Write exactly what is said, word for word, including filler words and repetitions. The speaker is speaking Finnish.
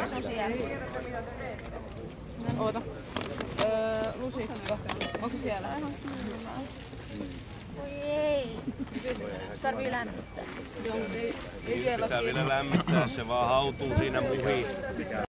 se on siellä. Oota. Öö, lusikka. Onko siellä? Oi ei. Tarvii lämmittää. Joo, ei, ei Pitää vielä lämmittää, se vaan hautuu siinä muhiin.